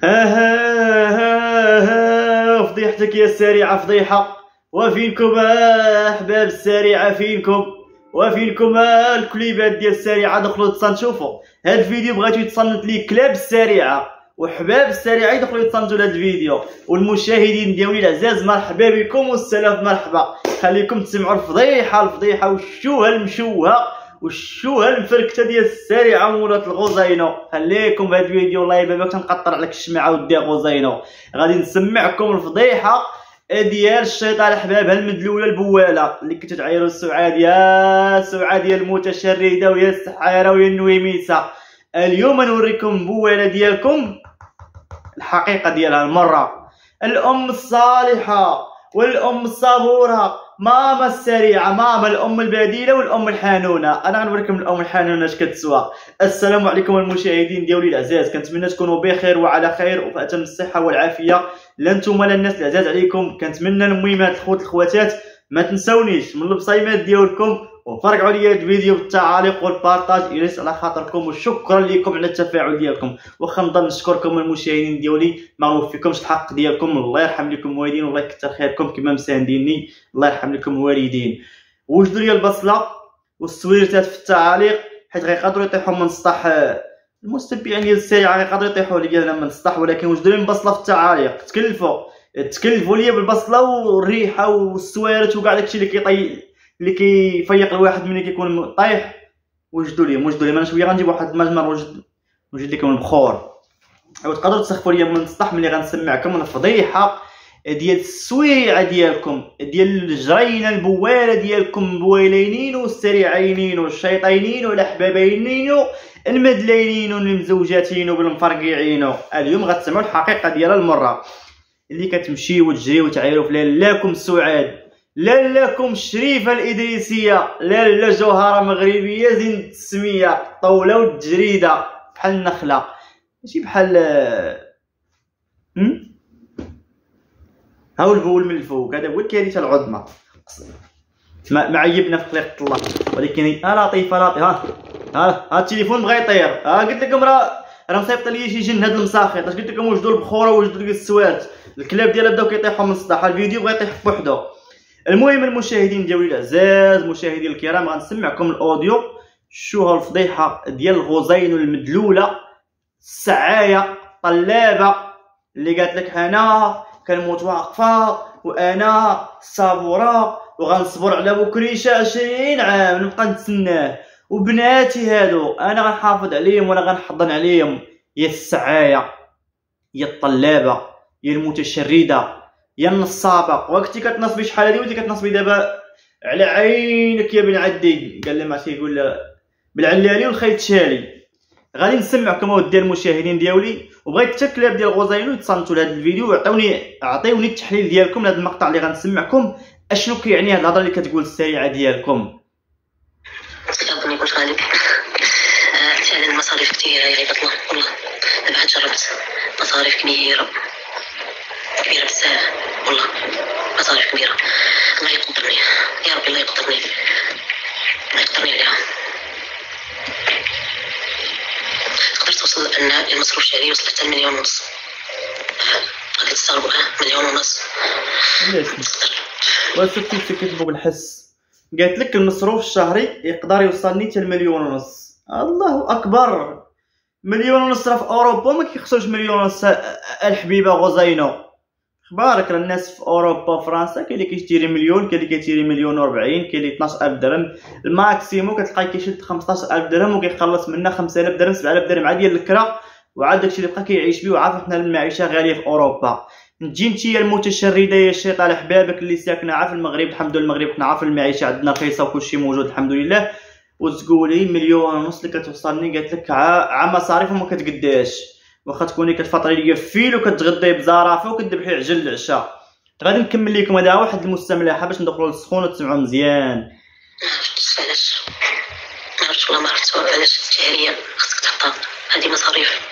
ها ها ها ها فضيحتك يا السريعة فضيحة. وفينكم أحباب السريعة؟ فينكم؟ وفينكم الكليبات ديال السريعة؟ دخلوا تصنتوا هاد الفيديو، بغيتو يتصنت ليه كلاب السريعة وحباب السريعة يدخلوا يتصنتوا لهاد الفيديو. والمشاهدين ديالي العزاز مرحبا بكم والسلام مرحبا. خليكم تسمعوا الفضيحة والشوهة المشوهة والشوهه المفركته ديال السريعه مولات الغوزينو. خليكم بهذا الفيديو الله يبارك تنقطر عليك الشمعه ودي غوزينو. غادي نسمعكم الفضيحه ديال الشيطان احبابها المدلوله البواله اللي كنتو تعايروا السعاد يا سعاد يا المتشرده ويا السحاره ويا النويميسه. اليوم نوريكم البواله ديالكم الحقيقه ديالها المره. الام الصالحه والام الصبوره، ماما السريعه، ماما الام البديله والام الحنونه. انا غنوريكم الام الحنونه اش كتسوى. السلام عليكم المشاهدين ديالي العزاز، كنتمنى تكونوا بخير وعلى خير وفي اتم الصحه والعافيه. لا نتوما لا الناس العزاز عليكم. كنتمنى المهم هاد الخوت الخواتات ما تنسونيش من البصيمات ديالكم وفرقعوا لي الفيديو بالتعاليق والبارطاج اليس على خاطركم، وشكرا لكم على التفاعل ديالكم. واخا نضل نشكركم المشاهدين ديالي ما نوفيكمش الحق ديالكم. الله يرحم لكم الوالدين والله يكثر خيركم كما مسانديني. الله يرحم لكم الوالدين. وجدوا لي البصله والسويرتات في التعاليق حيت غيقدروا يطيحوا من سطح المتبعين ديال السريعه، غيقدروا يطيحوا ليا من السطح، ولكن وجدوا لي البصله في التعاليق. تكلفوا لي بالبصله والريحه والسويرت وكاع داكشي اللي كيفيق الواحد ملي كيكون طايح. وجدوا لي انا شويه غنجيب واحد المجمر وجد لكم البخور. وتقدروا تسخفوا لي من السطح ملي غنسمعكم الفضيحه ديال السويعه ديالكم، ديال الجرينه البواله ديالكم، بويلينين والسريعينين والشيطينين والاحبابينين المدلينين والمزوجاتين وبالمفرقعين. اليوم غتسمعوا الحقيقه ديال المره اللي كتمشي وتجري وتعايروا في لالاكم سعاد، لالاكم الشريفه الادريسيه، لالا جوهره مغربيه زين التسميه، طوله والتجريده بحال النخله ماشي بحال هاو البول من الفوق. هذا هو الكارثه العظمى. ما عيبنا في خليقه الله، ولكن لطيفه ها التليفون بغا يطير. قلت لكم راه مصيفط لي شي جن هاد المساخيط. اش قلت لكم؟ وجدوا البخوره وجدوا لي السوات، الكلاب ديالها بداو كيطيحوا من السطح. الفيديو بغا يطيح بوحدو. المهم المشاهدين ديالي العزاز، مشاهدي الكرام، غنسمعكم الاوديو شوها الفضيحه ديال الغوزين المدلوله السعايه طلابه اللي قالت لك انا كنموت واقفه وانا صبوره وغنصبر على بكريشه 20 عام نبقى نتسناه، وبناتي هادو انا غنحافظ عليهم وانا غنحضن عليهم. يا السعايه يا الطلابه يا المتشرده يا النصابه. وقتي كتنصبي شحال هادي وانت كتنصبي دابا على عينك يا بن عدي. قال لي ما تيقول بالعلالي والخيط شالي. غادي نسمعكم اودي المشاهدين ديالي، وبغيت حتى الكلاب ديال غوزينو يتصنتوا لهذا الفيديو وعطيوني التحليل ديالكم لهذا المقطع اللي غنسمعكم. اشنو كيعني هاد الهضره اللي كتقول السريعه ديالكم؟ كنظن يكون غالب. فعلا المصاريف كثيره يا عباد الله، والله دابا عاد جربت مصاريف كبيره بزاف، والله مصاريف كبيره. الله يقدرني يا ربي، الله يقدرني عليها. تقدر توصل ان المصروف الشهري وصل حتى 1.5 مليون. غادي تستغربوا 1.5 مليون. وصلتي كتبوا بالحس. قالت لك المصروف الشهري يقدر يوصلني حتى 1.5 مليون. الله اكبر، 1.5 مليون في اوروبا ما كيخسروش 1.5 مليون. الحبيبه غوزينو بارك الناس في اوروبا وفرنسا كاين اللي كيشتري مليون، كاين اللي كيشتري 1.40 كاين اللي 12000 درهم. الماكسيمو كتلقاه كيشد 15000 درهم وكيخلص منها 5000 درهم 7000 درهم عاد ديال الكرا، وعاد داكشي اللي بقى كيعيش بيه. وعارف حنا المعيشه غاليه في اوروبا. تجي نتيا المتشرده يا الشيطان حبابك اللي ساكنه عا في المغرب، الحمد لله المغرب حنا عارف المعيشه عندنا رخيصه وكلشي موجود الحمد لله، وتقولي 1.5 مليون اللي كتوصلني. قالت لك عا مصاريف ما كتقداش. واخا تكوني كتفطري ليا فيل وكتغدي بزرافه وكتذبحي عجل العشاء. غادي نكمل لكم هذا واحد المستملحه باش ندخلوا للسخون وتسمعوا مزيان. ما عرفتش والله، ما عرفت علاش الشهريه خصك تحطها هذه مصاريف.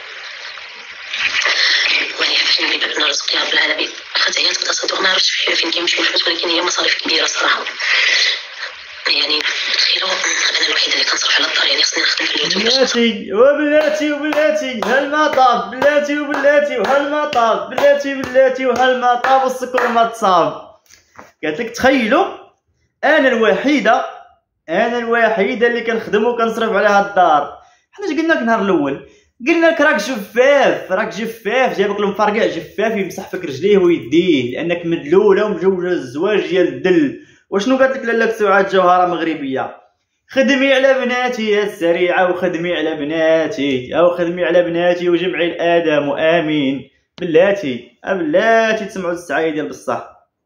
ما يعرفش نبي باب الرزق يا رب العالمين. واخا تعيا تبدا صندوق ما عرفتش فين كيمشي الفلوس، ولكن هي مصاريف كبيره الصراحه. يعني تخيلوا انا الوحيده اللي كنصرف على الدار، يعني خصني نخدم في البيت بلاتي وبلاتي وبلاتي هالمطاب، بلاتي وبلاتي وهالمطاب، بلاتي بلاتي وهالمطاب والسكر ما تصاب. قالت لك تخيلوا انا الوحيده اللي كنخدم وكنصرف على هاد الدار. حنا اش قلنا لك النهار الاول؟ قلنا لك راك جفاف جابك المفرقع جفاف يمسح فيك رجليه ويديه لانك مدلوله ومجوجه الزواج ديال الدل. وشنو قالت لك لاله سعاد جوهره مغربيه؟ خدمي على بناتي يا السريعه وخدمي على بناتي او خدمي على بناتي وجمعي الادم وامين. بلاتي تسمعوا السعايه ديال بصح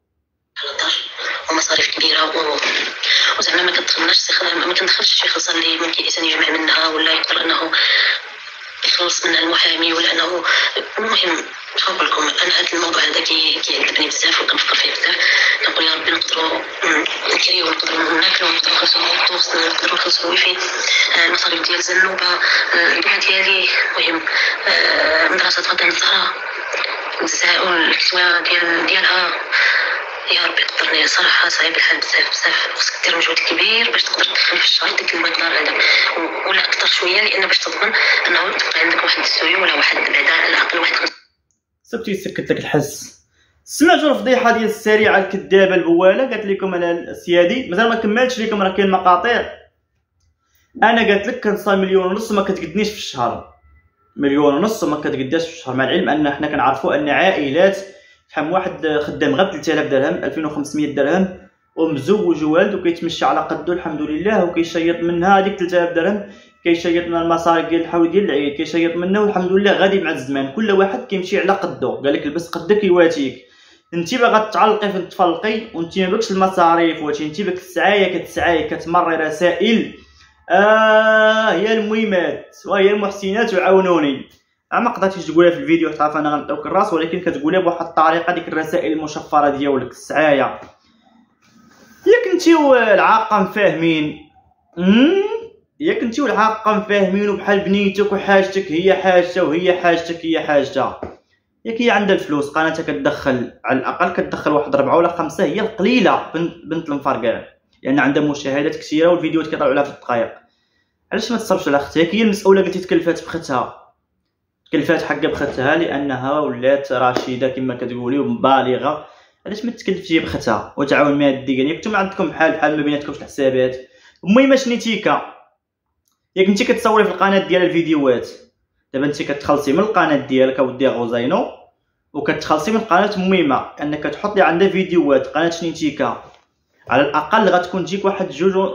ومصاريف كبيره وزعما ما كندخلش شي خلصه اللي ممكن الانسان يجمع منها ولا يقدر انه يخلص منها المحامي ولا انه المهم. باش نقول لكم انا هذا الموضوع هذا كيعجبني بزاف وكنفكر فيه بزاف. كنقول يا ربي نقدروا نكريو ونقدروا ناكلوا ونقدروا نخلصوا الطوست نقدروا نخلصوا الويفي المصاريف ديال الزنوبه البنات ديالي. المهم مدرسه غدا الزهراء والكسوه ديالها. يا ربي قدرني صراحه صعيب الحال بزاف خصك دير مجهود كبير باش تقدر تدخل في الشهر ديك المقدار هذا ولا اكثر شويه لان باش تضمن انه تبقى عندك واحد السويه ولا واحد بعدا على الاقل واحد سبتي يسكت لك الحس. سمعتوا الفضيحه ديال السريعه الكذابه البواله؟ قالت لكم انا السيادي مازال ما كملتش لكم راه كاين مقاطع. انا قالت لك كنصا 1.5 مليون ما كتقدنيش في الشهر. 1.5 مليون ما كتقداش في الشهر، مع العلم ان حنا كنعرفوا ان عائلات شحال من واحد خدام غير 3000 درهم 2500 درهم ومزوج والد وكيتمشى على قدو الحمد لله وكيشيط منها هذيك 3000 درهم كيشيط من المصاريف ديال الحول ديال العيد كيشيط منه والحمد لله غادي مع الزمان. كل واحد كيمشي على قدو. قال لك لبس قدك يواتيك. انت باغا تعلقي في تفلقي وانت ما باكش المصاريف وانت باك السعايه كتمري رسائل هي المهمات وهي المحسنات وعاونوني. ما قدرتيش تقولها في الفيديو تعرف انا غنطوك الراس ولكن كتقولها بواحد الطريقه ديك الرسائل المشفره ديالك السعايه. ياك انتيو العاقه فاهمين وبحال بنيتك وحاجتك هي حاجته وهي حاجتك هي حاجتها. ياك هي عندها الفلوس قناتها كتدخل على الاقل كتدخل واحد 4 ولا 5 هي القليله بنت المفرقع لان عندها مشاهدات كثيره والفيديوهات كيطلعوا لها في الدقائق. علاش ما تصرفش على اختها؟ هي المسؤوله قلتي تكلفات بختها حقا بختها لانها ولات رشيده كما كتقولي ومبالغه. علاش ما تكلفتي بختها وتعاون ماديا؟ يعني نتوما عندكم بحال ما بيناتكمش الحسابات. المهم شنيتيكا ياك انت كتصوري في القناه ديال الفيديوهات دابا انت كتخلصي من القناه ديالك اودي غوزينو وكتخلصي من قناه ميمه انك تحط لي عندها فيديوهات. قناه شنيتيكا على الاقل غتكون تجيك واحد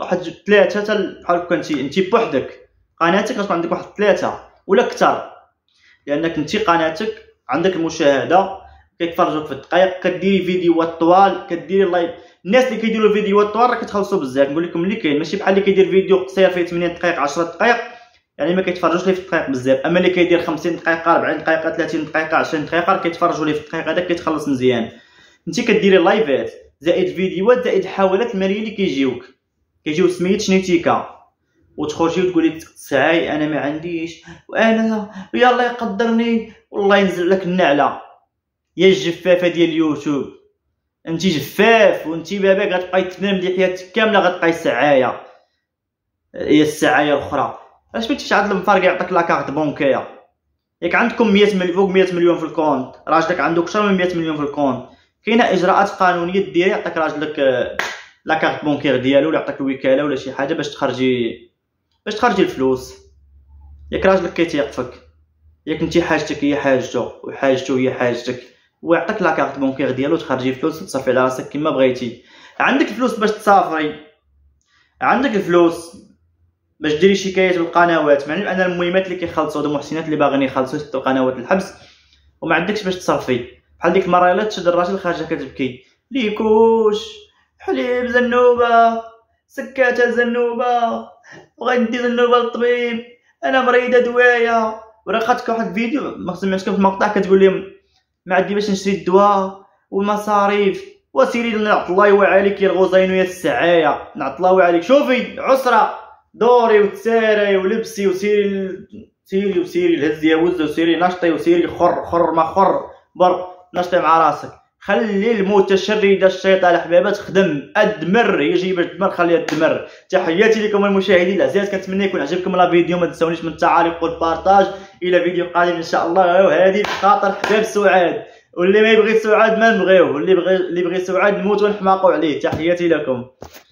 3 بحال كنتي انت بوحدك قناتك غتكون عندك واحد 3 ولا اكثر لانك انت قناتك عندك المشاهده كيتفرجوك في الدقائق كديري فيديوهات طوال كديري لايف. الناس اللي كيديروا فيديوهات طوال راه كتخلصوا بزاف. نقول لكم اللي كاين ماشي بحال اللي كيدير فيديو قصير فيه 8 دقائق 10 دقائق يعني ما كيتفرجوش ليه في الدقائق بزاف. اما اللي كيدير 50 دقيقه 40 دقيقه 30 دقيقه 20 دقيقه راه كيتفرجوا ليه في الدقيقه هذاك كيتخلص مزيان. انت كديري لايفات زائد فيديوهات زائد حوالات الماليه اللي كيجيو سميت شنيتيكا وتخرجي وتقولي السعاي انا ما عنديش وانا يلا يقدرني والله ينزل لك النعله. يا الجفافه ديال اليوتيوب انت جفاف وانت باباك غتبقاي تنام ديال حياتك كامله غتبقاي سعايه. هي السعايه الاخرى علاش ما تمشيش عند المفرق يعطيك لاكارت بونكيه؟ ياك عندكم 100 مليون فوق 100 مليون في الكونت راجلك عنده اكثر من 100 مليون في الكونت كاينه اجراءات قانونيه ديري يعطيك راجلك لاكارت بونكير ديالو ولا يعطيك الوكاله ولا شي حاجه باش تخرجي الفلوس. ياك راجلك كيتيق فيك ياك انت حاجتك هي حاجته وحاجته هي حاجتك ويعطيك لاكارت بونكير ديالو تخرجي فلوس وتصرفي على راسك كما بغيتي. عندك الفلوس باش تسافري عندك الفلوس باش ديري شكايات بالقنوات مع ان المهمات اللي كيخلصوا هادو محسنات اللي باغيين يخلصوا يسدوا قنوات الحبس وما عندكش باش تصرفي. بحال ديك المره الا تشد الراجل خارجه كتبكي ليكوش حليب زنوبه سكاته زنوبه بغيت ندي زنوبه للطبيب انا مريضه دوايه وراه خاطك واحد الفيديو ما سمعتكم في المقطع كتقول لهم ما عندي باش نشري الدواء والمصاريف وسيري نعط الله يوعى عليك يا الغوزينو يا السعايه نعط الله يوعى عليك. شوفي عسره دوري وتساري ولبسي وسيري الهز يا وز وسيري نشطي وسيري خر ما خر بر نشطي مع راسك خلي المتشرده الشيطان الحبابه تخدم الدمر، هي جايبه الدمر خليها تدمر. تحياتي لكم المشاهدين الاعزاء، كنتمنى يكون عجبكم لا فيديو، ما تنسونيش من التعاليق والبارطاج. الى فيديو قادم ان شاء الله. وهذه بخاطر حباب سعاد، واللي ما يبغي سعاد ما نبغيوه، واللي بغي سعاد نموت ونحماقوا عليه. تحياتي لكم.